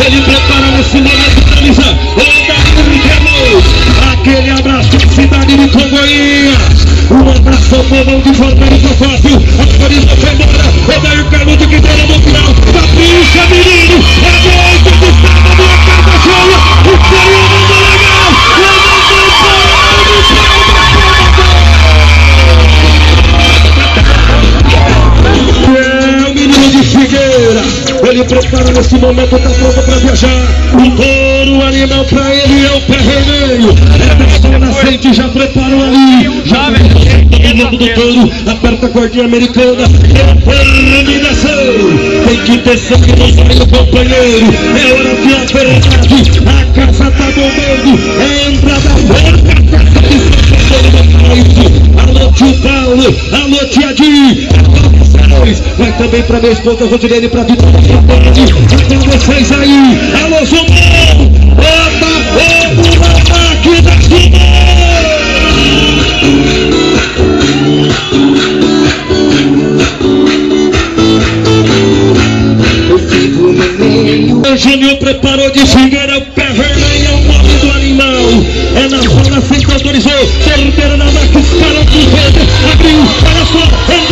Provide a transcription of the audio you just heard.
Ele prepara nesse momento pra Lisa. Aquele abraço da cidade de Congoinha. Um abraço ao povão de Fortaleza Fácil. A Florida Fedora. Odair Carluto que tem no final. Capricha, menino. É noite do sábado. A casa cheia. O período do legal. É o menino de Figueira. Ele prepara nesse momento, tá pronto pra viajar. O touro animal pra ele é o pé vermelho. É na frente, já preparou ali. Já do touro, aperta a cordinha americana. É terminação. Tem que ter sangue no sangue do companheiro. É hora de a verdade. A casa tá bombando. É entrada porca. Alô, tio Paulo. Alô, tia Di. Vai também pra minha esposa Rodilene, pra Vitória. Até vocês aí. Alô, Zumão. Opa, opa, máquina Zumão. O Júnior preparou de Figueira. O pé vermelho é o nome do animal. É na zona, sempre autorizou. Terceira na máquina, cara do verde. Abriu, olha só.